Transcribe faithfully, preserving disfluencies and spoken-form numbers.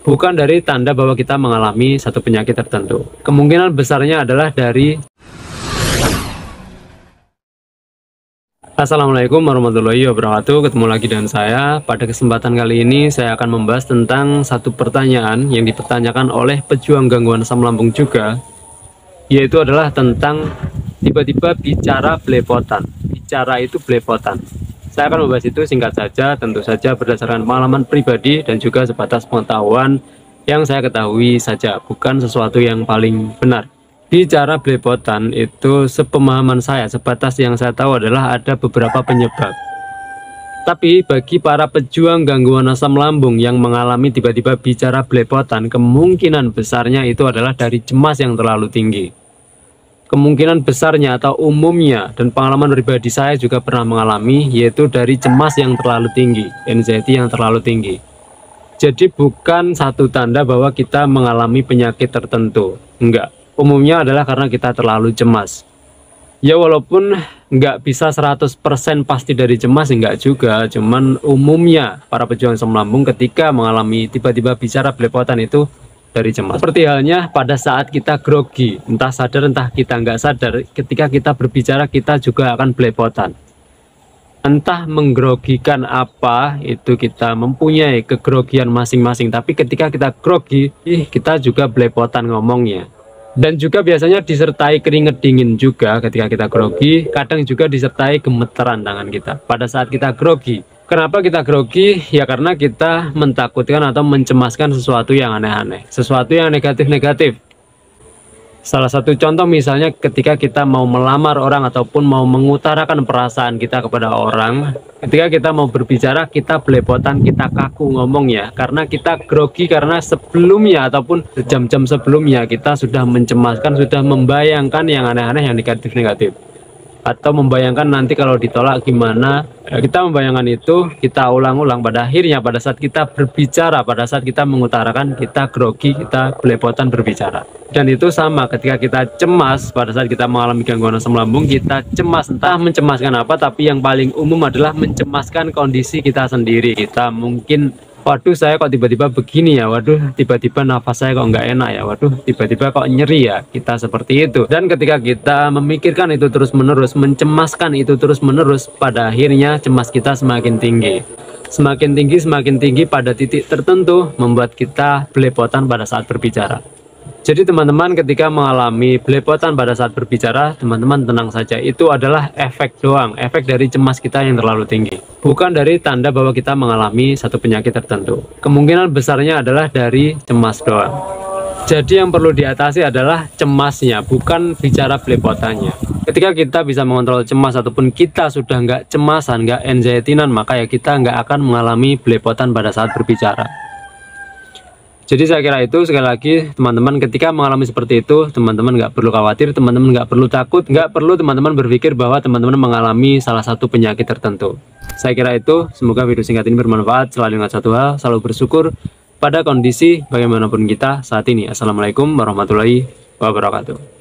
bukan dari tanda bahwa kita mengalami satu penyakit tertentu. Kemungkinan besarnya adalah dari Assalamualaikum warahmatullahi wabarakatuh. Ketemu lagi dengan saya. Pada kesempatan kali ini saya akan membahas tentang satu pertanyaan yang dipertanyakan oleh pejuang gangguan asam lambung juga, yaitu adalah tentang tiba-tiba bicara belepotan. Bicara itu belepotan. Saya akan membahas itu singkat saja, tentu saja berdasarkan pengalaman pribadi dan juga sebatas pengetahuan yang saya ketahui saja, bukan sesuatu yang paling benar. Bicara belepotan itu sepemahaman saya, sebatas yang saya tahu adalah ada beberapa penyebab. Tapi bagi para pejuang gangguan asam lambung yang mengalami tiba-tiba bicara belepotan, kemungkinan besarnya itu adalah dari cemas yang terlalu tinggi. Kemungkinan besarnya atau umumnya, dan pengalaman pribadi saya juga pernah mengalami, yaitu dari cemas yang terlalu tinggi, anxiety yang terlalu tinggi. Jadi bukan satu tanda bahwa kita mengalami penyakit tertentu, enggak. Umumnya adalah karena kita terlalu cemas. Ya walaupun nggak bisa seratus persen pasti dari cemas, enggak juga. Cuman umumnya para pejuang asam lambung ketika mengalami tiba-tiba bicara belepotan itu dari cemas. Seperti halnya pada saat kita grogi, entah sadar entah kita nggak sadar, ketika kita berbicara kita juga akan belepotan. Entah menggrogikan apa, itu kita mempunyai kegrogian masing-masing. Tapi ketika kita grogi, ih, kita juga belepotan ngomongnya. Dan juga biasanya disertai keringat dingin juga ketika kita grogi, kadang juga disertai gemeteran tangan kita pada saat kita grogi. Kenapa kita grogi? Ya karena kita mentakutkan atau mencemaskan sesuatu yang aneh-aneh, sesuatu yang negatif-negatif. Salah satu contoh misalnya ketika kita mau melamar orang ataupun mau mengutarakan perasaan kita kepada orang, ketika kita mau berbicara kita belepotan, kita kaku ngomongnya karena kita grogi, karena sebelumnya ataupun jam-jam sebelumnya kita sudah mencemaskan, sudah membayangkan yang aneh-aneh, yang negatif-negatif, atau membayangkan nanti kalau ditolak gimana. Kita membayangkan itu, kita ulang-ulang, pada akhirnya pada saat kita berbicara, pada saat kita mengutarakan, kita grogi, kita belepotan berbicara. Dan itu sama ketika kita cemas, pada saat kita mengalami gangguan asam lambung, kita cemas, entah mencemaskan apa, tapi yang paling umum adalah mencemaskan kondisi kita sendiri. Kita mungkin, waduh saya kok tiba-tiba begini ya, waduh tiba-tiba nafas saya kok nggak enak ya, waduh tiba-tiba kok nyeri ya, kita seperti itu. Dan ketika kita memikirkan itu terus-menerus, mencemaskan itu terus-menerus, pada akhirnya cemas kita semakin tinggi. Semakin tinggi, semakin tinggi, pada titik tertentu membuat kita belepotan pada saat berbicara. Jadi teman-teman ketika mengalami belepotan pada saat berbicara, teman-teman tenang saja, itu adalah efek doang, efek dari cemas kita yang terlalu tinggi, bukan dari tanda bahwa kita mengalami satu penyakit tertentu. Kemungkinan besarnya adalah dari cemas doang. Jadi yang perlu diatasi adalah cemasnya, bukan bicara belepotannya. Ketika kita bisa mengontrol cemas ataupun kita sudah nggak cemasan, nggak anxiety-nan, maka ya kita nggak akan mengalami belepotan pada saat berbicara. Jadi saya kira itu, sekali lagi teman-teman ketika mengalami seperti itu, teman-teman nggak perlu khawatir, teman-teman nggak perlu takut, nggak perlu teman-teman berpikir bahwa teman-teman mengalami salah satu penyakit tertentu. Saya kira itu, semoga video singkat ini bermanfaat. Selalu ingat satu hal, selalu bersyukur pada kondisi bagaimanapun kita saat ini. Assalamualaikum warahmatullahi wabarakatuh.